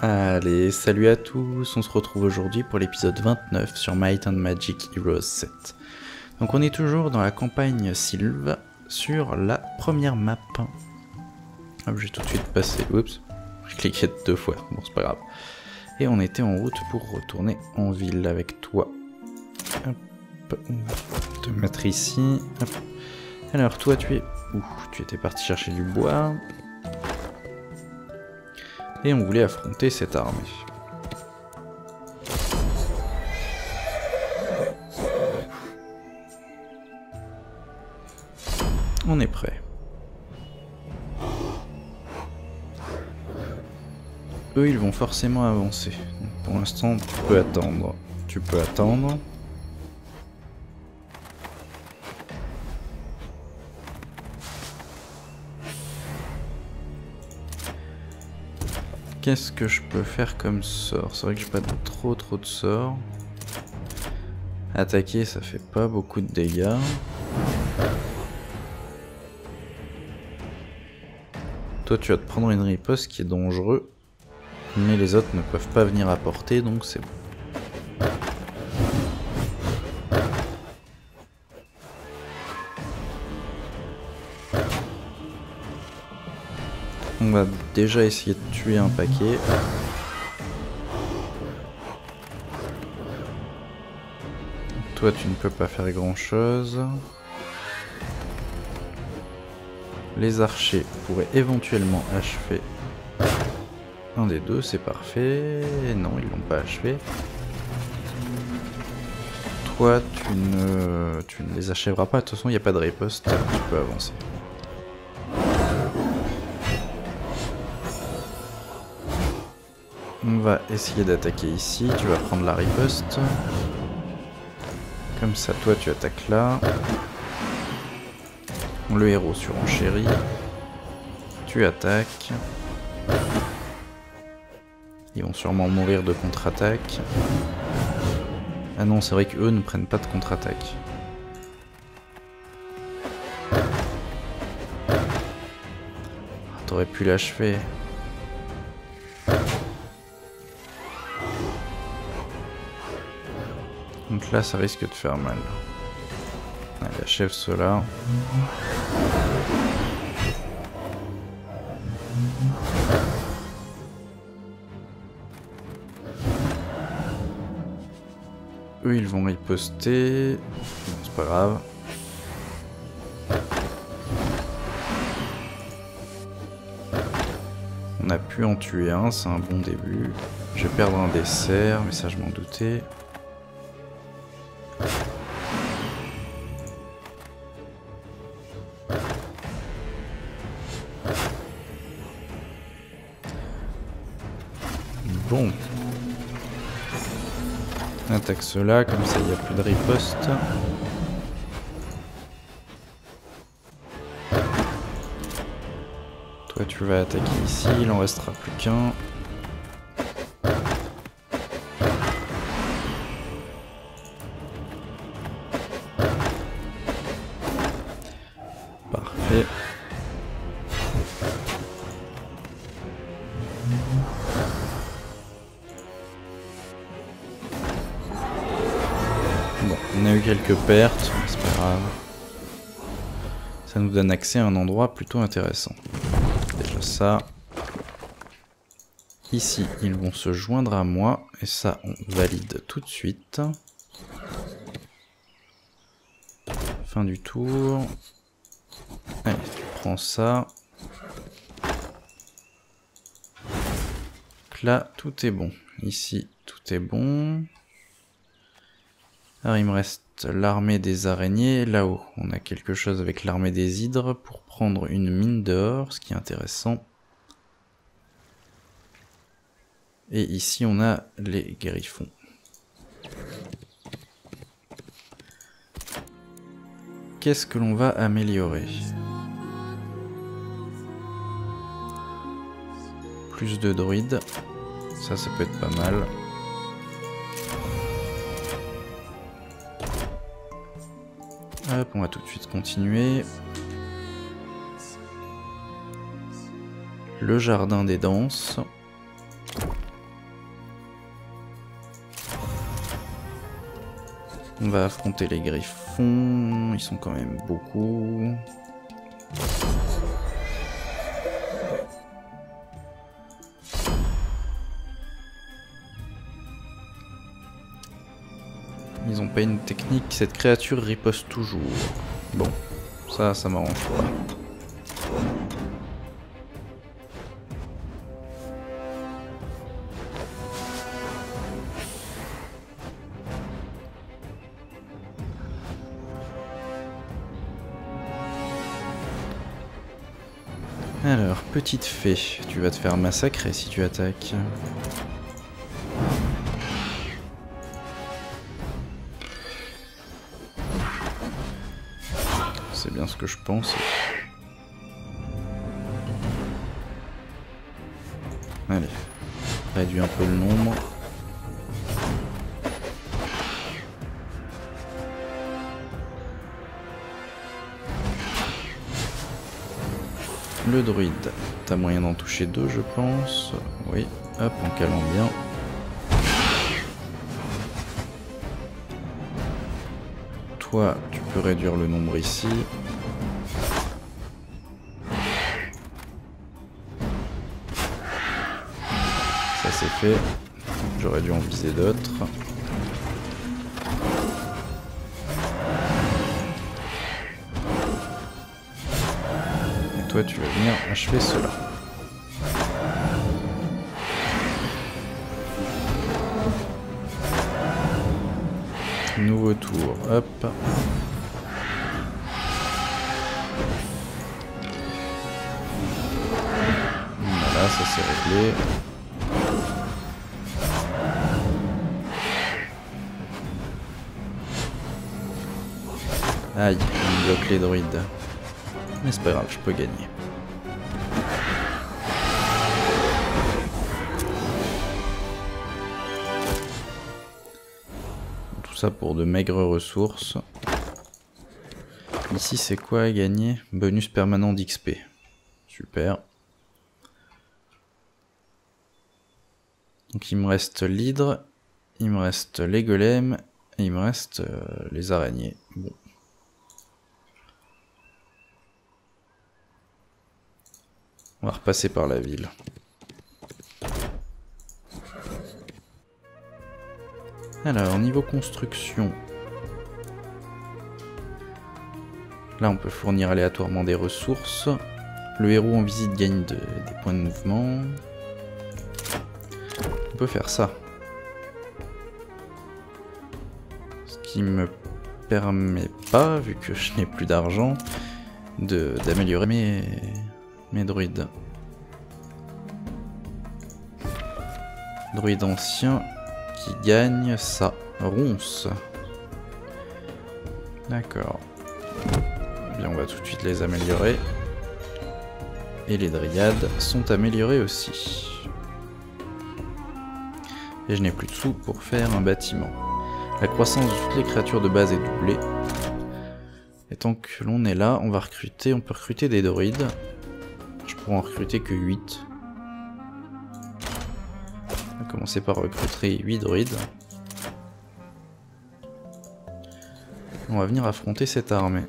Allez, salut à tous, on se retrouve aujourd'hui pour l'épisode 29 sur Might and Magic Heroes 7. Donc on est toujours dans la campagne Sylve, sur la première map. Hop, j'ai tout de suite passé, oups, j'ai cliqué 2 fois, bon c'est pas grave. Et on était en route pour retourner en ville avec toi. Hop, on va te mettre ici. Hop. Alors toi tu es où? Tu étais parti chercher du bois. Et on voulait affronter cette armée. On est prêt. Eux, ils vont forcément avancer. Donc, pour l'instant, tu peux attendre. Tu peux attendre. Qu'est-ce que je peux faire comme sort? C'est vrai que j'ai pas trop de sorts. Attaquer, ça fait pas beaucoup de dégâts. Toi, tu vas te prendre une riposte qui est dangereux. Mais les autres ne peuvent pas venir apporter, donc c'est bon. On va déjà essayer de tuer un paquet. Toi, tu ne peux pas faire grand chose. Les archers pourraient éventuellement achever un des deux, c'est parfait. Non, ils l'ont pas achevé. Toi, tu ne les achèveras pas. De toute façon, il n'y a pas de riposte. Tu peux avancer. On va essayer d'attaquer ici. Tu vas prendre la riposte. Comme ça, toi, tu attaques là. Le héros surenchérit. Tu attaques. Ils vont sûrement mourir de contre-attaque. Ah non, c'est vrai qu'eux ne prennent pas de contre-attaque. T'aurais pu l'achever. Donc là, ça risque de faire mal. Allez, achève cela. Eux, ils vont riposter. Bon, c'est pas grave. On a pu en tuer un, c'est un bon début. Je vais perdre un dessert, mais ça je m'en doutais. Bon. On attaque cela, comme ça il n'y a plus de riposte. Toi tu vas attaquer ici, il en restera plus qu'un. Parfait. Bon, on a eu quelques pertes, mais c'est pas grave. Ça nous donne accès à un endroit plutôt intéressant. Déjà ça. Ici, ils vont se joindre à moi, et ça, on valide tout de suite. Fin du tour. Allez, tu prends ça. Donc là, tout est bon. Ici, tout est bon. Alors il me reste l'armée des araignées. Là-haut, on a quelque chose avec l'armée des hydres pour prendre une mine d'or, ce qui est intéressant. Et ici, on a les griffons. Qu'est-ce que l'on va améliorer? Plus de druides. Ça peut être pas mal. Hop, on va tout de suite continuer. Le jardin des danses. On va affronter les griffons, ils sont quand même beaucoup. Ils ont pas une technique, cette créature riposte toujours. Bon, ça m'arrange pas. Alors, petite fée, tu vas te faire massacrer si tu attaques. C'est bien ce que je pense. Allez, réduis un peu le nombre. Le druide, t'as moyen d'en toucher 2 je pense. Oui, hop, en calant bien. Toi, tu peux réduire le nombre ici. Ça c'est fait. J'aurais dû en viser d'autres. Et toi, tu vas venir achever cela. Nouveau tour, hop. Voilà, ça c'est réglé. Aïe, il bloque les druides. Mais c'est pas grave, je peux gagner. Tout ça pour de maigres ressources. Ici c'est quoi à gagner? Bonus permanent d'XP. Super. Donc il me reste l'hydre, il me reste les golems, et il me reste les araignées. Bon. On va repasser par la ville. Alors, niveau construction. Là, on peut fournir aléatoirement des ressources. Le héros en visite gagne des points de mouvement. On peut faire ça. Ce qui me permet pas, vu que je n'ai plus d'argent, d'améliorer mes druides. Druide ancien qui gagne ça. Ronce. D'accord. Bien, on va tout de suite les améliorer. Et les dryades sont améliorées aussi. Et je n'ai plus de sous pour faire un bâtiment. La croissance de toutes les créatures de base est doublée. Et tant que l'on est là, on peut recruter des druides. Je pourrais en recruter que 8. On va commencer par recruter 8 druides. On va venir affronter cette armée.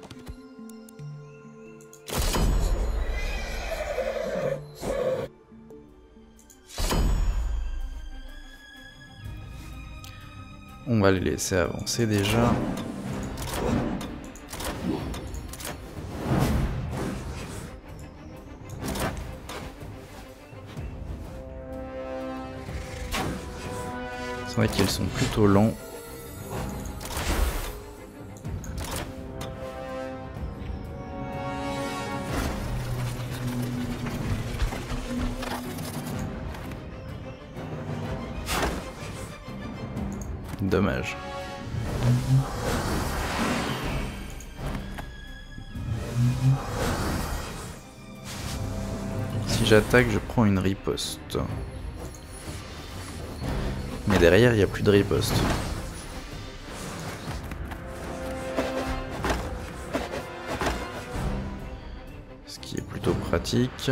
On va les laisser avancer déjà. C'est vrai qu'elles sont plutôt lents. Dommage. Si j'attaque, je prends une riposte. Mais derrière, il n'y a plus de riposte. Ce qui est plutôt pratique.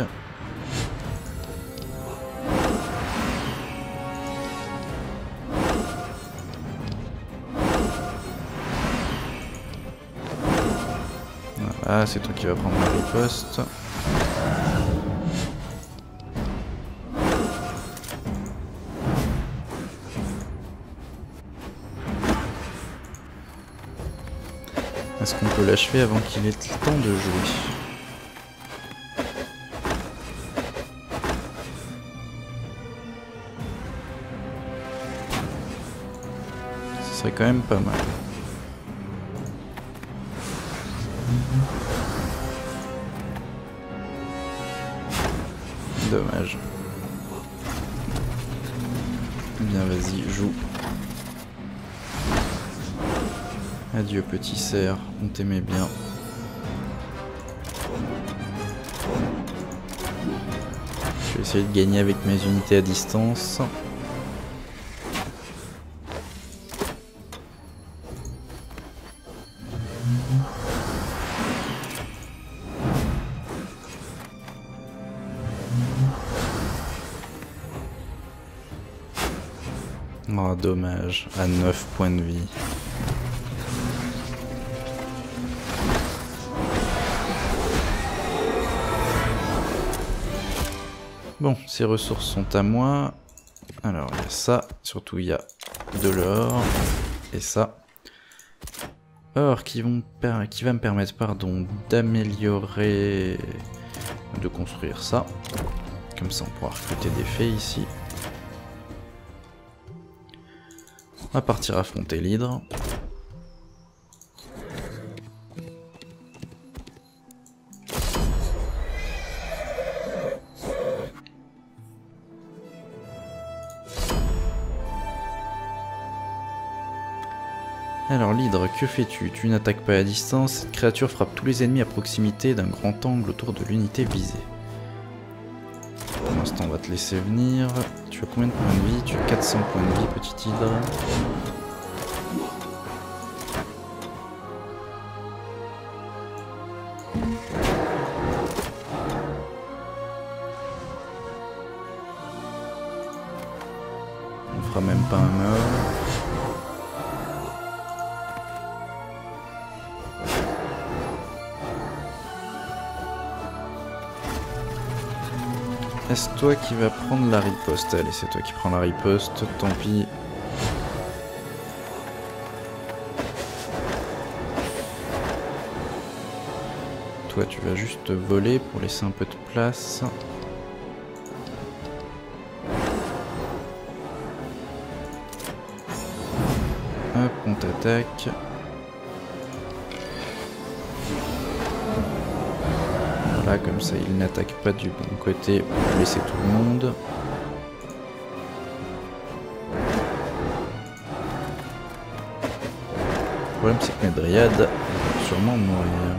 Ah, c'est toi qui vas prendre la riposte. Est-ce qu'on peut l'achever avant qu'il ait le temps de jouer? Ce serait quand même pas mal. Dommage. Bien, vas-y, joue. Adieu petit cerf, on t'aimait bien. Je vais essayer de gagner avec mes unités à distance. Oh dommage, à 9 points de vie. Bon, ces ressources sont à moi. Alors, il y a ça. Surtout, il y a de l'or. Et ça. Or, qui va me permettre, pardon, d'améliorer... de construire ça. Comme ça, on pourra recruter des fées ici. On va partir affronter l'hydre. Alors l'hydre, que fais-tu? Tu n'attaques pas à distance, cette créature frappe tous les ennemis à proximité d'un grand angle autour de l'unité visée. Pour l'instant on va te laisser venir. Tu as combien de points de vie? Tu as 400 points de vie, petit hydre. On fera même pas un mort. Est-ce toi qui vas prendre la riposte? Allez, c'est toi qui prends la riposte, tant pis. Toi, tu vas juste voler pour laisser un peu de place. Hop, on t'attaque. Voilà, comme ça il n'attaque pas du bon côté pour laisser tout le monde. Le problème c'est que mes dryades vont sûrement mourir.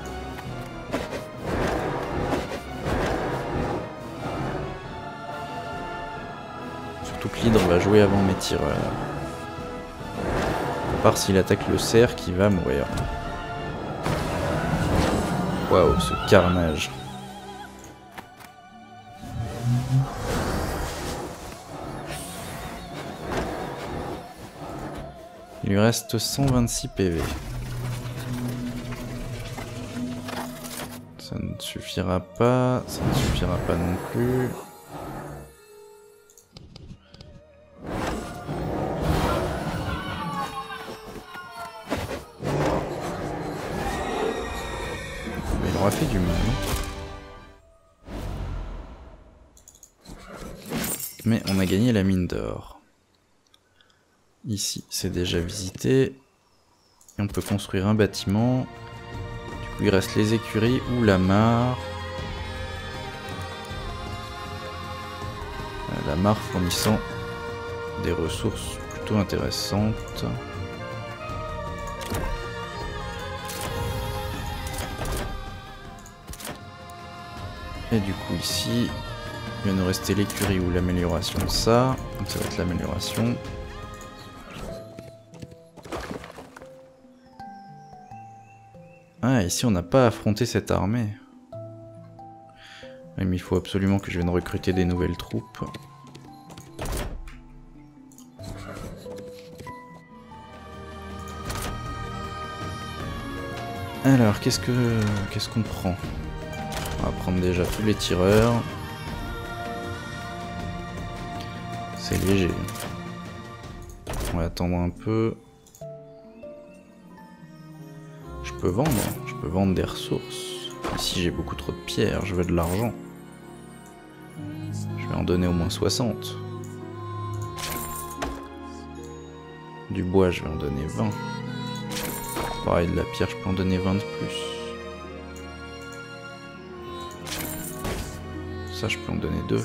Surtout que l'hydre va jouer avant mes tireurs. À part s'il attaque le cerf qui va mourir. Waouh, ce carnage. Il lui reste 126 PV. Ça ne suffira pas, ça ne suffira pas non plus. Il aura fait du mal. Mais on a gagné la mine d'or. Ici, c'est déjà visité. Et on peut construire un bâtiment. Du coup, il reste les écuries ou la mare. La mare fournissant des ressources plutôt intéressantes. Et du coup ici, il va nous rester l'écurie ou l'amélioration de ça. Donc ça va être l'amélioration. Ah, ici on n'a pas affronté cette armée. Mais il faut absolument que je vienne recruter des nouvelles troupes. Alors, qu'est-ce qu'on prend? On va prendre déjà tous les tireurs. C'est léger. On va attendre un peu. Je peux vendre des ressources. Ici j'ai beaucoup trop de pierres, je veux de l'argent. Je vais en donner au moins 60. Du bois je vais en donner 20. Pareil, de la pierre je peux en donner 20 de plus. Ça je peux en donner 2.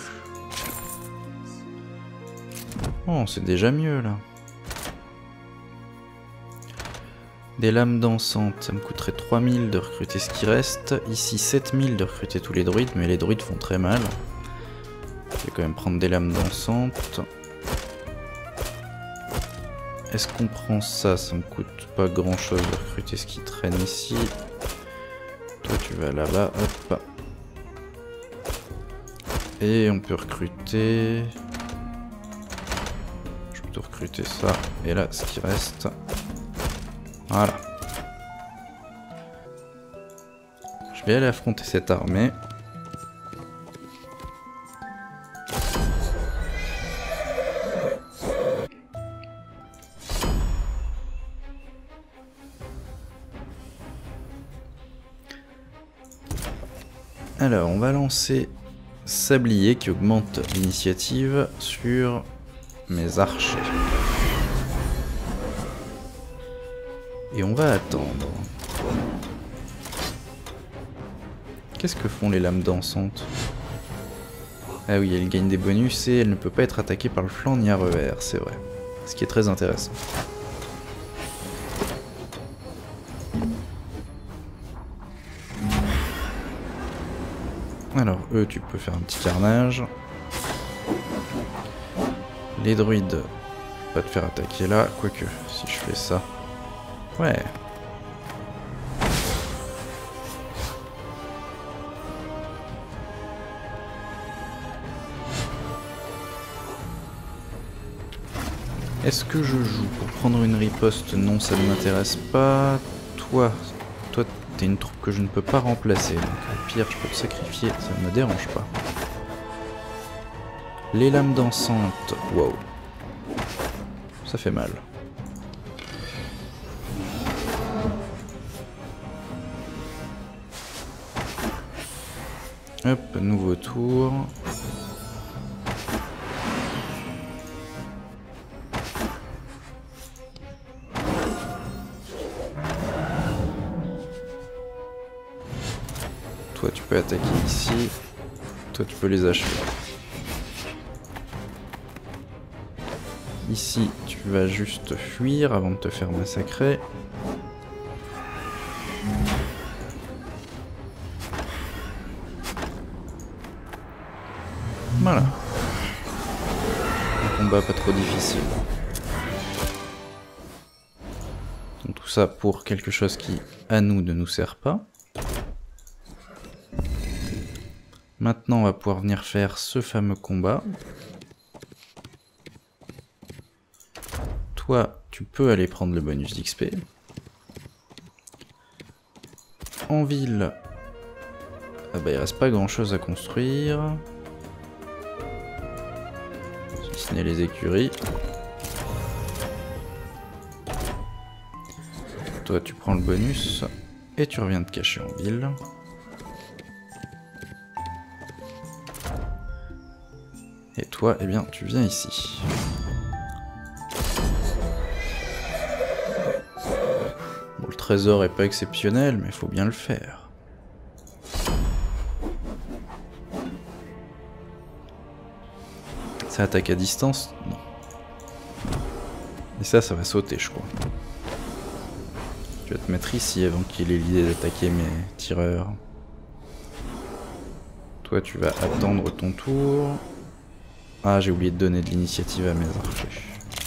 Oh, c'est déjà mieux là. Des lames dansantes, ça me coûterait 3000 de recruter ce qui reste. Ici 7000 de recruter tous les druides, mais les druides font très mal. Je vais quand même prendre des lames dansantes. Est-ce qu'on prend ça? Ça me coûte pas grand chose de recruter ce qui traîne ici. Toi tu vas là-bas, hop. Et on peut recruter... Je peux recruter ça. Et là, ce qui reste... Voilà. Je vais aller affronter cette armée. Alors, on va lancer Sablier qui augmente l'initiative sur mes archers. Et on va attendre. Qu'est-ce que font les lames dansantes? Ah oui, elle gagne des bonus et elle ne peut pas être attaquée par le flanc ni à revers, c'est vrai. Ce qui est très intéressant. Alors, eux, tu peux faire un petit carnage. Les druides, pas te faire attaquer là, quoique, si je fais ça... Ouais. Est-ce que je joue pour prendre une riposte? Non, ça ne m'intéresse pas. Toi, t'es une troupe que je ne peux pas remplacer. Donc au pire, je peux te sacrifier, ça ne me dérange pas. Les lames dansantes. Wow. Ça fait mal. Hop, nouveau tour. Toi, tu peux attaquer ici. Toi, tu peux les achever. Ici, tu vas juste fuir avant de te faire massacrer. Voilà. Un combat pas trop difficile. Donc tout ça pour quelque chose qui, à nous, ne nous sert pas. Maintenant, on va pouvoir venir faire ce fameux combat. Toi, tu peux aller prendre le bonus d'XP. En ville, ah bah, il reste pas grand chose à construire. Si ce n'est les écuries. Toi, tu prends le bonus et tu reviens te cacher en ville. Et toi, eh bien, tu viens ici. Bon, le trésor est pas exceptionnel, mais il faut bien le faire. Ça attaque à distance? Non. Et ça va sauter, je crois. Tu vas te mettre ici avant qu'il ait l'idée d'attaquer mes tireurs. Toi, tu vas attendre ton tour. Ah, j'ai oublié de donner de l'initiative à mes archers.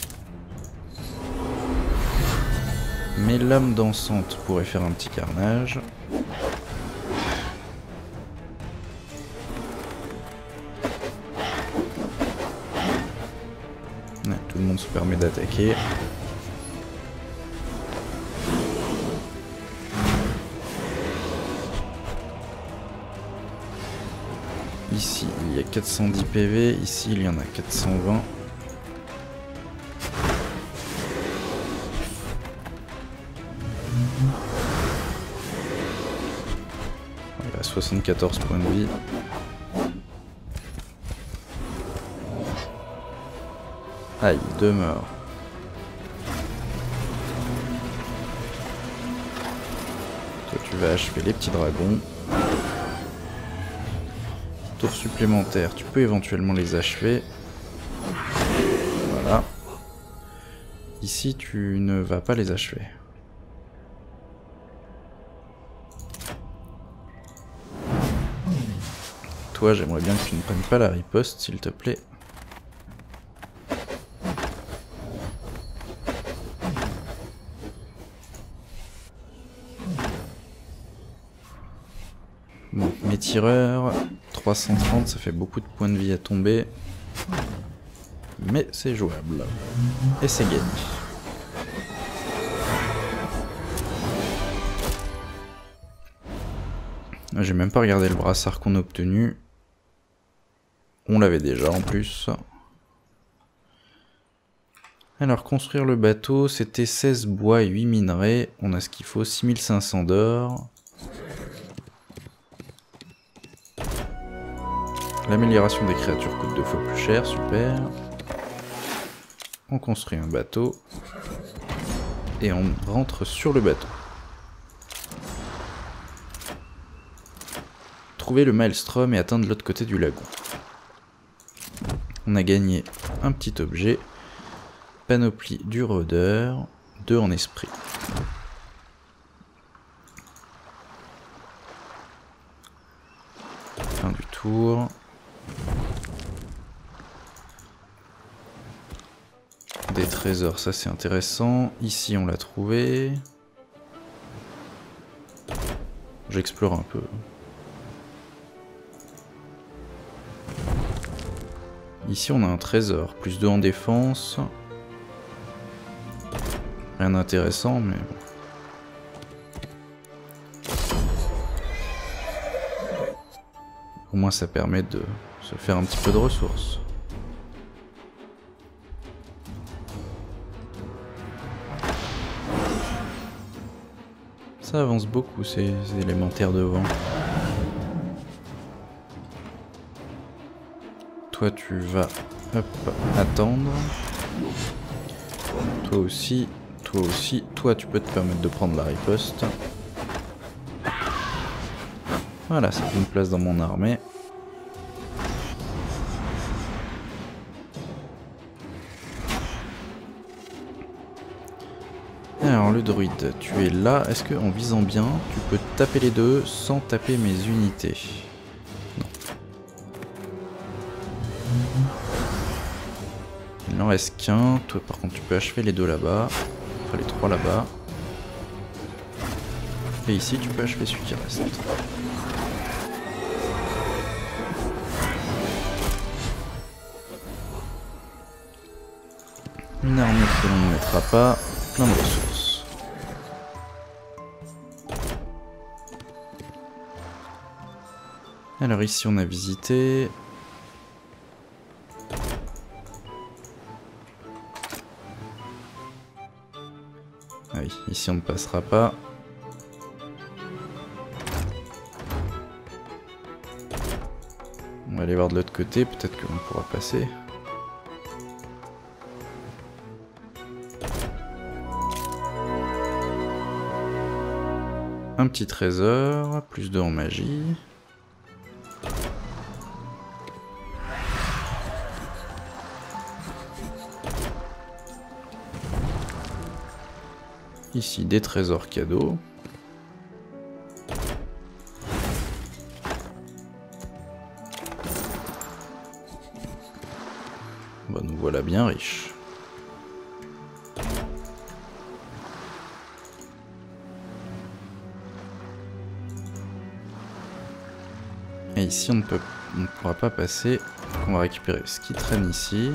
Mes lames dansantes pourraient faire un petit carnage. Ouais, tout le monde se permet d'attaquer. Ici, il y a 410 PV. Ici, il y en a 420. Il a 74 points de vie. Ah, il demeure. Toi, tu vas achever les petits dragons. Tour supplémentaire, tu peux éventuellement les achever. Voilà. Ici, tu ne vas pas les achever. Toi, j'aimerais bien que tu ne prennes pas la riposte, s'il te plaît. Bon, mes tireurs, 330, ça fait beaucoup de points de vie à tomber. Mais c'est jouable. Et c'est gagné. J'ai même pas regardé le brassard qu'on a obtenu. On l'avait déjà en plus. Alors, construire le bateau, c'était 16 bois et 8 minerais. On a ce qu'il faut, 6500 d'or. L'amélioration des créatures coûte 2 fois plus cher, super. On construit un bateau. Et on rentre sur le bateau. Trouver le maelstrom et atteindre l'autre côté du lagon. On a gagné un petit objet. Panoplie du rôdeur. 2 en esprit. Fin du tour. Des trésors, ça c'est intéressant. Ici on l'a trouvé. J'explore un peu. Ici on a un trésor, plus 2 en défense. Rien d'intéressant, mais bon. Au moins ça permet de se faire un petit peu de ressources. Ça avance beaucoup ces élémentaires de vent. Toi tu vas attendre. Toi aussi, toi aussi. Toi tu peux te permettre de prendre la riposte. Voilà, ça fait une place dans mon armée. Alors le druide, tu es là. Est-ce que en visant bien, tu peux taper les deux sans taper mes unités? Non. Il n'en reste qu'un. Toi par contre tu peux achever les deux là-bas. Enfin les 3 là-bas. Et ici tu peux achever celui qui reste. Une armée que l'on ne mettra pas. Plein de ressources. Alors ici on a visité. Ah oui, ici on ne passera pas. On va aller voir de l'autre côté, peut-être qu'on pourra passer. Un petit trésor, plus 2 en magie. Ici des trésors cadeaux. Bah, nous voilà bien riches. Et ici on ne pourra pas passer. On va récupérer ce qui traîne ici.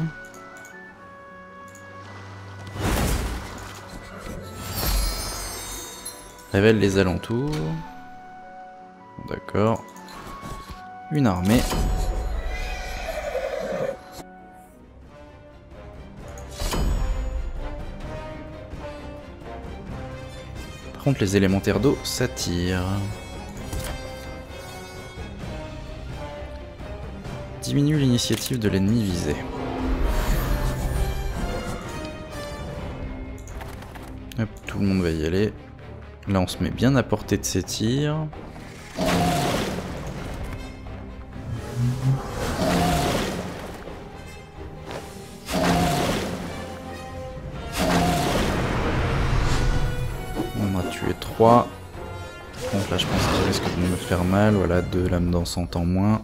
Révèle les alentours. D'accord. Une armée. Par contre, les élémentaires d'eau, ça tire. Diminue l'initiative de l'ennemi visé. Hop, tout le monde va y aller. Là, on se met bien à portée de ses tirs. On a tué 3. Donc là, je pense qu'il risque de me faire mal. Voilà, 2 lames dansantes en moins.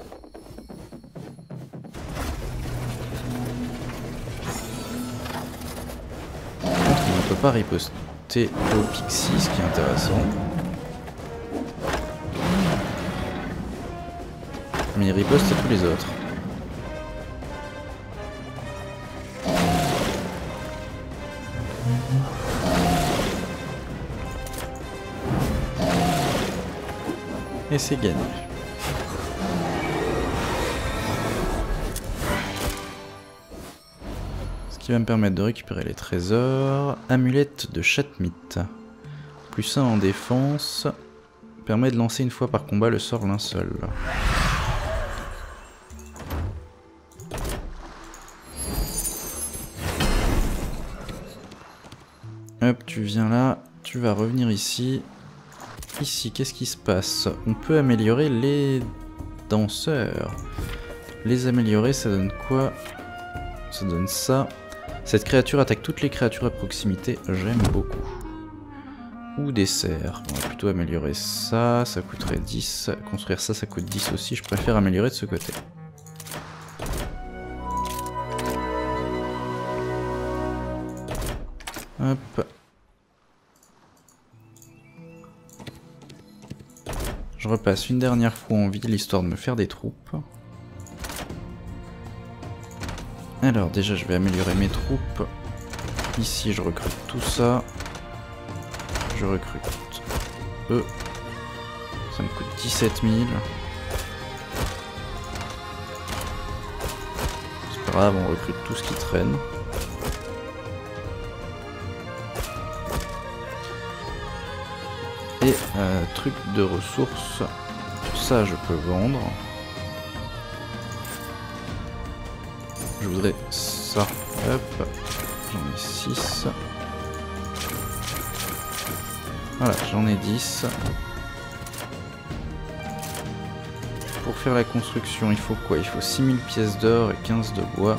On ne peut pas riposter au Pixie, ce qui est intéressant. Mais il riposte à tous les autres. Et c'est gagné. Ce qui va me permettre de récupérer les trésors. Amulette de Chatmite. +1 en défense. Permet de lancer une fois par combat le sort linceul. Hop, tu viens là. Tu vas revenir ici. Ici, qu'est-ce qui se passe? On peut améliorer les danseurs. Les améliorer, ça donne quoi? Ça donne ça. Cette créature attaque toutes les créatures à proximité. J'aime beaucoup. Ou des cerfs. On va plutôt améliorer ça. Ça coûterait 10. Construire ça, ça coûte 10 aussi. Je préfère améliorer de ce côté. Hop. Je repasse une dernière fois en ville, histoire de me faire des troupes. Alors déjà, je vais améliorer mes troupes. Ici, je recrute tout ça. Je recrute eux. Ça me coûte 17 000. C'est pas grave, on recrute tout ce qui traîne. Et truc de ressources, ça je peux vendre. Je voudrais ça, hop, j'en ai 6. Voilà, j'en ai 10. Pour faire la construction, il faut quoi? Il faut 6000 pièces d'or et 15 de bois.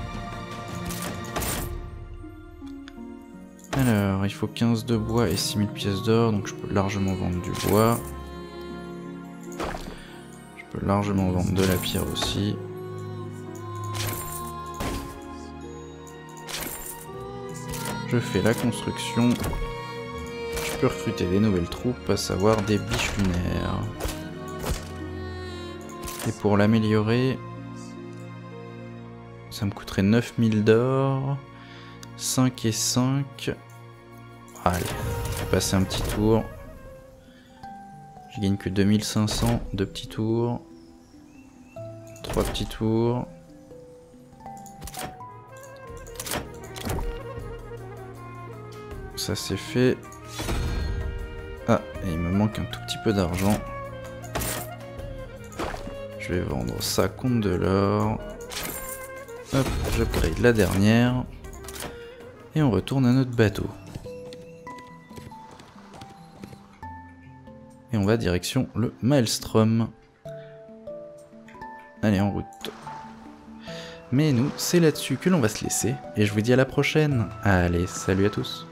Alors, il faut 15 de bois et 6000 pièces d'or, donc je peux largement vendre du bois. Je peux largement vendre de la pierre aussi. Je fais la construction. Je peux recruter des nouvelles troupes, à savoir des biches lunaires. Et pour l'améliorer, ça me coûterait 9000 d'or. 5 et 5. Allez, je vais passer un petit tour. Je gagne que 2500, 2 petits tours. 3 petits tours. Ça c'est fait. Ah, et il me manque un tout petit peu d'argent. Je vais vendre ça contre de l'or. Hop, j'upgrade la dernière. Et on retourne à notre bateau. Et on va direction le Maelstrom. Allez, en route. Mais nous, c'est là-dessus que l'on va se laisser. Et je vous dis à la prochaine. Allez, salut à tous.